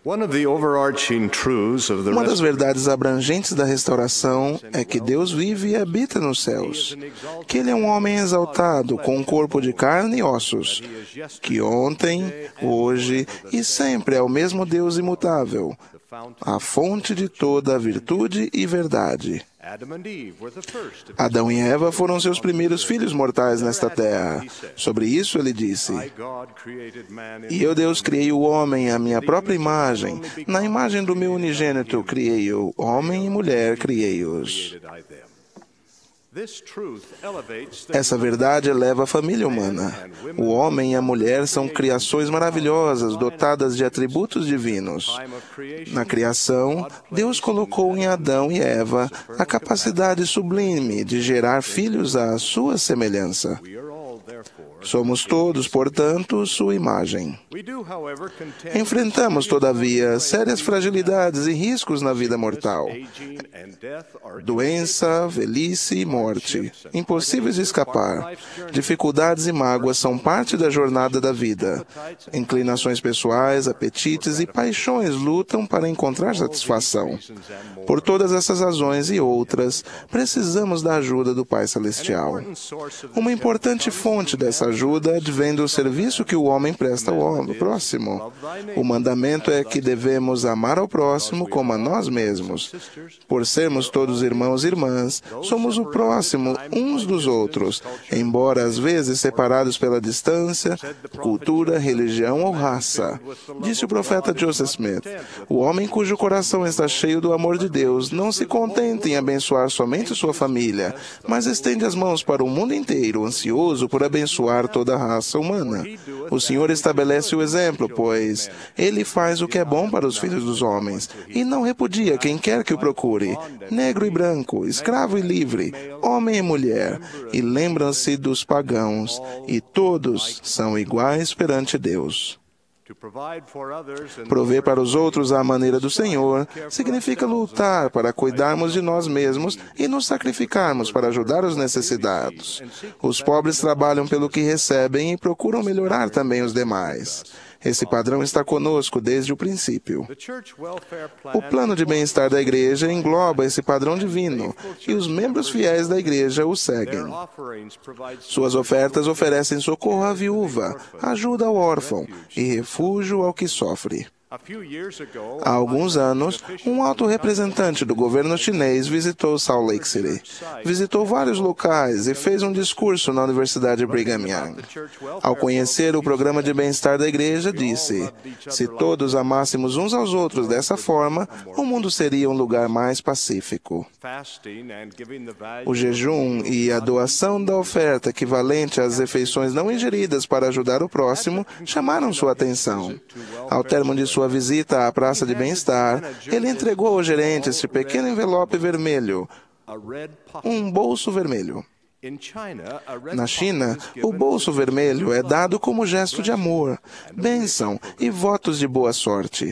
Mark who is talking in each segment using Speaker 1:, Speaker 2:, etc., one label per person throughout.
Speaker 1: Uma das verdades abrangentes da restauração é que Deus vive e habita nos céus, que Ele é um homem exaltado, com um corpo de carne e ossos, que ontem, hoje e sempre é o mesmo Deus imutável, a fonte de toda a virtude e verdade. Adão e Eva foram seus primeiros filhos mortais nesta terra. Sobre isso ele disse: E eu, Deus, criei o homem à minha própria imagem. Na imagem do meu unigênito criei-o, homem e mulher criei-os. Essa verdade eleva a família humana. O homem e a mulher são criações maravilhosas, dotadas de atributos divinos. Na criação, Deus colocou em Adão e Eva a capacidade sublime de gerar filhos à sua semelhança. Somos todos, portanto, sua imagem. Enfrentamos, todavia, sérias fragilidades e riscos na vida mortal. Doença, velhice e morte, impossíveis de escapar. Dificuldades e mágoas são parte da jornada da vida. Inclinações pessoais, apetites e paixões lutam para encontrar satisfação. Por todas essas razões e outras, precisamos da ajuda do Pai Celestial. Uma importante fonte dessa ajuda advém do serviço que o homem presta ao próximo. O mandamento é que devemos amar ao próximo como a nós mesmos. Por sermos todos irmãos e irmãs, somos o próximo uns dos outros, embora às vezes separados pela distância, cultura, religião ou raça. Disse o profeta Joseph Smith: o homem cujo coração está cheio do amor de Deus não se contenta em abençoar somente sua família, mas estende as mãos para o mundo inteiro, ansioso por abençoar toda a raça humana. O Senhor estabelece o exemplo, pois Ele faz o que é bom para os filhos dos homens, e não repudia quem quer que o procure, negro e branco, escravo e livre, homem e mulher, e lembram-se dos pagãos, e todos são iguais perante Deus. Prover para os outros à maneira do Senhor significa lutar para cuidarmos de nós mesmos e nos sacrificarmos para ajudar os necessitados. Os pobres trabalham pelo que recebem e procuram melhorar também os demais. Esse padrão está conosco desde o princípio. O plano de bem-estar da igreja engloba esse padrão divino, e os membros fiéis da igreja o seguem. Suas ofertas oferecem socorro à viúva, ajuda ao órfão e refúgio ao que sofre. Há alguns anos, um alto representante do governo chinês visitou Salt Lake City. Visitou vários locais e fez um discurso na Universidade Brigham Young. Ao conhecer o programa de bem-estar da igreja, disse: se todos amássemos uns aos outros dessa forma, o mundo seria um lugar mais pacífico. O jejum e a doação da oferta equivalente às refeições não ingeridas para ajudar o próximo chamaram sua atenção. Ao término de sua visita à praça de bem-estar, ele entregou ao gerente este pequeno envelope vermelho, um bolso vermelho. Na China, o bolso vermelho é dado como gesto de amor, bênção e votos de boa sorte.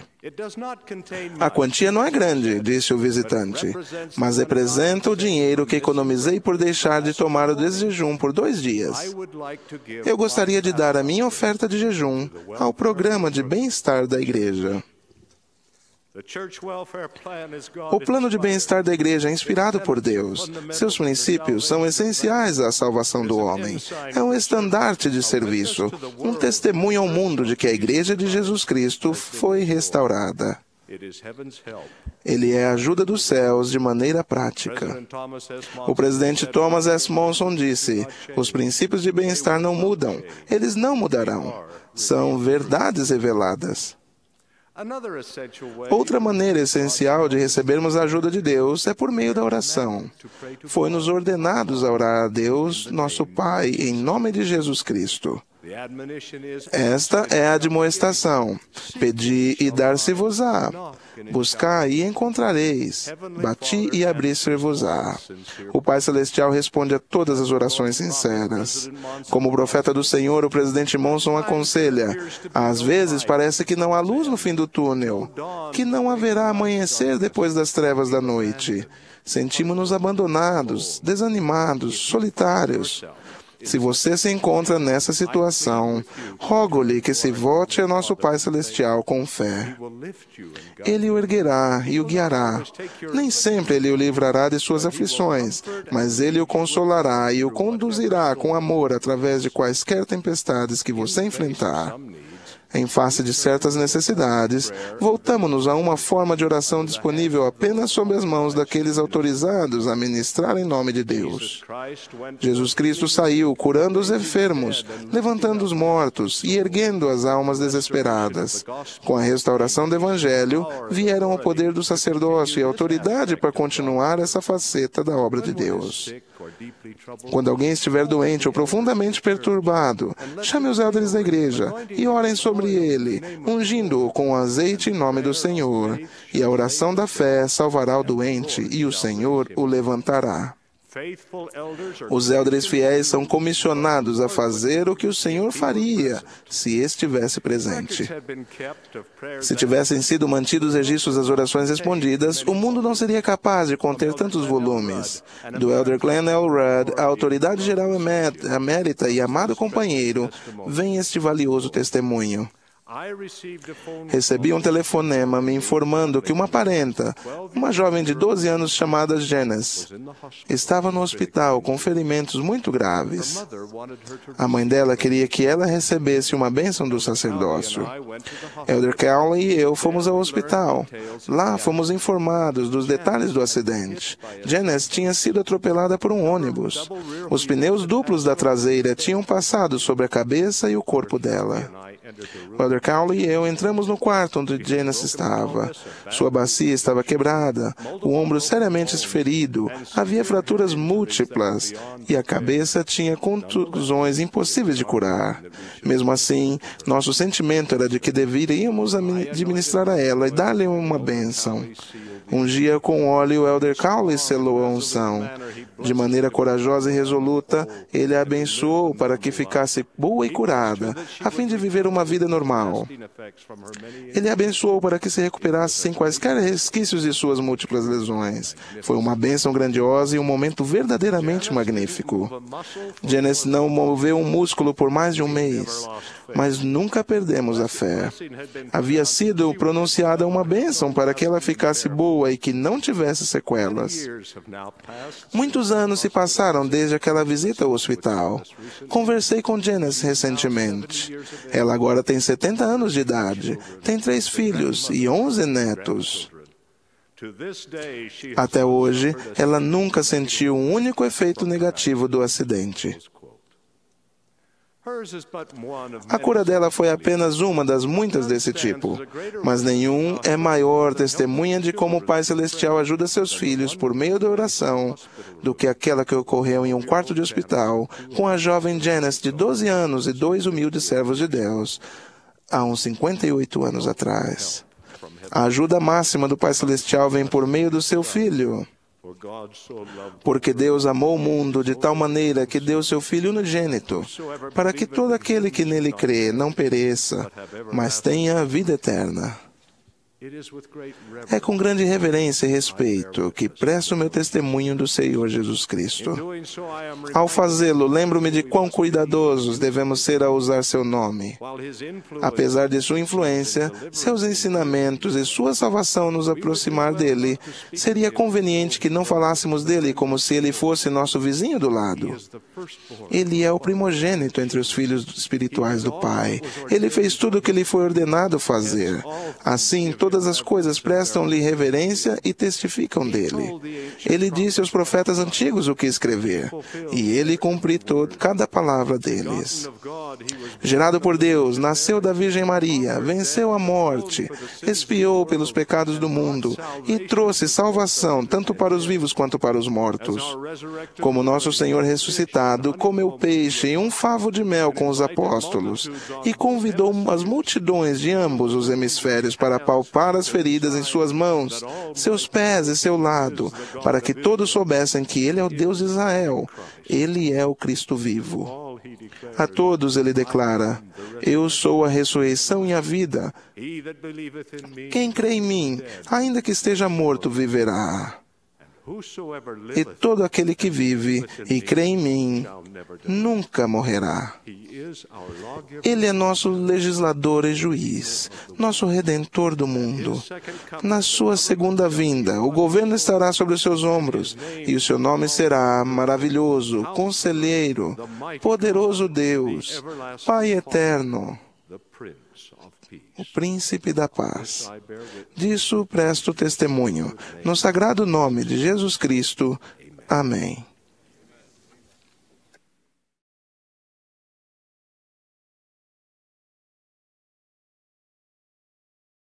Speaker 1: A quantia não é grande, disse o visitante, mas representa o dinheiro que economizei por deixar de tomar o desjejum por 2 dias. Eu gostaria de dar a minha oferta de jejum ao programa de bem-estar da igreja. O plano de bem-estar da igreja é inspirado por Deus. Seus princípios são essenciais à salvação do homem. É um estandarte de serviço, um testemunho ao mundo de que a igreja de Jesus Cristo foi restaurada. Ele é a ajuda dos céus de maneira prática. O presidente Thomas S. Monson disse: os princípios de bem-estar não mudam, eles não mudarão. São verdades reveladas. Outra maneira essencial de recebermos a ajuda de Deus é por meio da oração. Foi-nos ordenados a orar a Deus, nosso Pai, em nome de Jesus Cristo. Esta é a admoestação: pedi e dar-se-vos-á, buscai e encontrareis, bati e abrir-se-vos-á. O Pai Celestial responde a todas as orações sinceras. Como profeta do Senhor, o presidente Monson aconselha: às vezes parece que não há luz no fim do túnel, que não haverá amanhecer depois das trevas da noite. Sentimos-nos abandonados, desanimados, solitários. Se você se encontra nessa situação, rogo-lhe que se volte a nosso Pai Celestial com fé. Ele o erguerá e o guiará. Nem sempre ele o livrará de suas aflições, mas ele o consolará e o conduzirá com amor através de quaisquer tempestades que você enfrentar. Em face de certas necessidades, voltamo-nos a uma forma de oração disponível apenas sob as mãos daqueles autorizados a ministrar em nome de Deus. Jesus Cristo saiu curando os enfermos, levantando os mortos e erguendo as almas desesperadas. Com a restauração do Evangelho, vieram o poder do sacerdócio e a autoridade para continuar essa faceta da obra de Deus. Quando alguém estiver doente ou profundamente perturbado, chame os líderes da igreja e orem sobre ele, ungindo-o com azeite em nome do Senhor. E a oração da fé salvará o doente e o Senhor o levantará. Os líderes fiéis são comissionados a fazer o que o Senhor faria se estivesse presente. Se tivessem sido mantidos registros das orações respondidas, o mundo não seria capaz de conter tantos volumes. Do Elder Glenn L. Rudd, a autoridade geral emérita e amado companheiro, vem este valioso testemunho. Recebi um telefonema me informando que uma parenta, uma jovem de 12 anos chamada Janice, estava no hospital com ferimentos muito graves. A mãe dela queria que ela recebesse uma bênção do sacerdócio. Elder Cowley e eu fomos ao hospital. Lá fomos informados dos detalhes do acidente. Janice tinha sido atropelada por um ônibus. Os pneus duplos da traseira tinham passado sobre a cabeça e o corpo dela. O Elder Cowley e eu entramos no quarto onde Janice estava. Sua bacia estava quebrada, o ombro seriamente ferido, havia fraturas múltiplas e a cabeça tinha contusões impossíveis de curar. Mesmo assim, nosso sentimento era de que deveríamos administrar a ela e dar-lhe uma bênção. Ungia com óleo o Elder Cowley selou a unção. De maneira corajosa e resoluta, ele a abençoou para que ficasse boa e curada, a fim de viver uma vida normal. Ele a abençoou para que se recuperasse sem quaisquer resquícios de suas múltiplas lesões. Foi uma bênção grandiosa e um momento verdadeiramente magnífico. Janice não moveu um músculo por mais de um mês, mas nunca perdemos a fé. Havia sido pronunciada uma bênção para que ela ficasse boa e que não tivesse sequelas. Muitos anos se passaram desde aquela visita ao hospital. Conversei com Janice recentemente. Ela agora tem 70 anos de idade, tem 3 filhos e 11 netos. Até hoje, ela nunca sentiu um único efeito negativo do acidente. A cura dela foi apenas uma das muitas desse tipo, mas nenhum é maior testemunha de como o Pai Celestial ajuda seus filhos por meio da oração do que aquela que ocorreu em um quarto de hospital com a jovem Janice de 12 anos e 2 humildes servos de Deus, há uns 58 anos atrás. A ajuda máxima do Pai Celestial vem por meio do seu Filho. Porque Deus amou o mundo de tal maneira que deu seu Filho unigênito, para que todo aquele que nele crê não pereça, mas tenha a vida eterna. É com grande reverência e respeito que presto o meu testemunho do Senhor Jesus Cristo. Ao fazê-lo, lembro-me de quão cuidadosos devemos ser ao usar seu nome. Apesar de sua influência, seus ensinamentos e sua salvação nos aproximar dele, seria conveniente que não falássemos dele como se ele fosse nosso vizinho do lado. Ele é o primogênito entre os filhos espirituais do Pai. Ele fez tudo o que lhe foi ordenado fazer. Assim, todas as coisas prestam-lhe reverência e testificam dele. Ele disse aos profetas antigos o que escrever, e ele cumpriu cada palavra deles. Gerado por Deus, nasceu da Virgem Maria, venceu a morte, expiou pelos pecados do mundo e trouxe salvação tanto para os vivos quanto para os mortos. Como nosso Senhor ressuscitado, comeu peixe e um favo de mel com os apóstolos e convidou as multidões de ambos os hemisférios para palpar as feridas em suas mãos, seus pés e seu lado, para que todos soubessem que Ele é o Deus de Israel. Ele é o Cristo vivo. A todos Ele declara: Eu sou a ressurreição e a vida. Quem crê em mim, ainda que esteja morto, viverá. E todo aquele que vive e crê em mim nunca morrerá. Ele é nosso legislador e juiz, nosso redentor do mundo. Na sua segunda vinda, o governo estará sobre os seus ombros, e o seu nome será Maravilhoso, Conselheiro, Poderoso Deus, Pai Eterno, o Príncipe da Paz. Disso presto testemunho, no sagrado nome de Jesus Cristo. Amém.